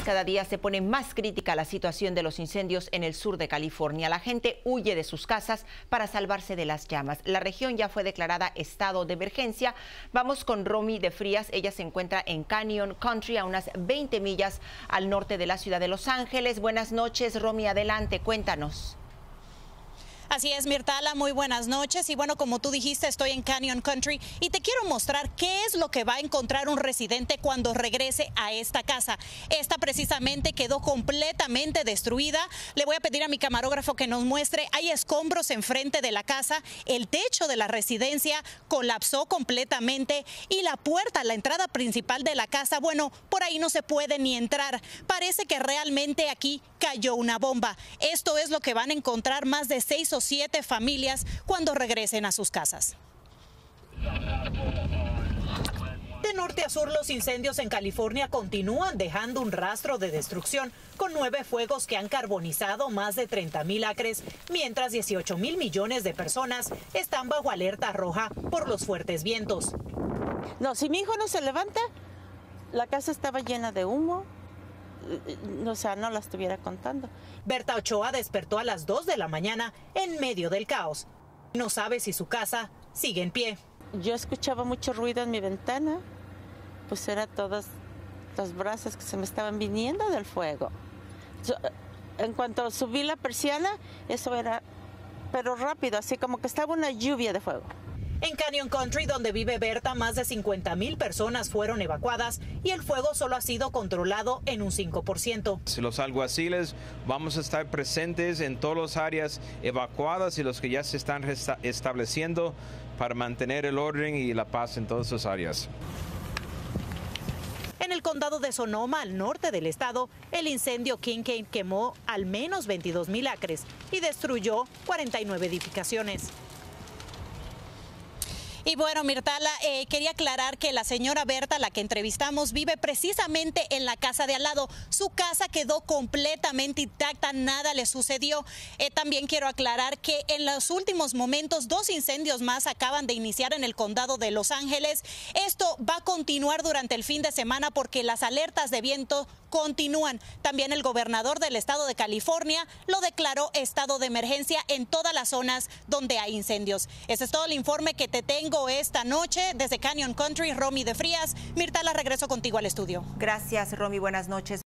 Cada día se pone más crítica la situación de los incendios en el sur de California. La gente huye de sus casas para salvarse de las llamas. La región ya fue declarada estado de emergencia. Vamos con Romy de Frías. Ella se encuentra en Canyon Country, a unas 20 millas al norte de la ciudad de Los Ángeles. Buenas noches, Romy, adelante, cuéntanos. Así es, Mirtala, muy buenas noches. Y bueno, como tú dijiste, estoy en Canyon Country y te quiero mostrar qué es lo que va a encontrar un residente cuando regrese a esta casa. Esta precisamente quedó completamente destruida. Le voy a pedir a mi camarógrafo que nos muestre. Hay escombros enfrente de la casa. El techo de la residencia colapsó completamente y la puerta, la entrada principal de la casa, bueno, por ahí no se puede ni entrar. Parece que realmente aquí cayó una bomba. Esto es lo que van a encontrar más de 6 o 7 familias cuando regresen a sus casas. De norte a sur, los incendios en California continúan dejando un rastro de destrucción, con 9 fuegos que han carbonizado más de 30,000 acres, mientras 18,000 millones de personas están bajo alerta roja por los fuertes vientos. No, si mi hijo no se levanta, la casa estaba llena de humo. O sea, no la estuviera contando. Berta Ochoa despertó a las 2 de la mañana en medio del caos. No sabe si su casa sigue en pie. Yo escuchaba mucho ruido en mi ventana, pues eran todas las brasas que se me estaban viniendo del fuego. En cuanto subí la persiana, eso era, pero rápido, así como que estaba una lluvia de fuego. En Canyon Country, donde vive Berta, más de 50,000 personas fueron evacuadas y el fuego solo ha sido controlado en un 5%. Los alguaciles vamos a estar presentes en todas las áreas evacuadas y los que ya se están estableciendo para mantener el orden y la paz en todas sus áreas. En el condado de Sonoma, al norte del estado, el incendio Kincade quemó al menos 22,000 acres y destruyó 49 edificaciones. Y bueno, Mirtala, quería aclarar que la señora Berta, la que entrevistamos, vive precisamente en la casa de al lado. Su casa quedó completamente intacta, nada le sucedió. También quiero aclarar que en los últimos momentos 2 incendios más acaban de iniciar en el condado de Los Ángeles. Esto va a continuar durante el fin de semana porque las alertas de viento continúan. También el gobernador del estado de California lo declaró estado de emergencia en todas las zonas donde hay incendios. Ese es todo el informe que te tengo esta noche desde Canyon Country. Romy de Frías. Mirtala, regreso contigo al estudio. Gracias, Romy. Buenas noches.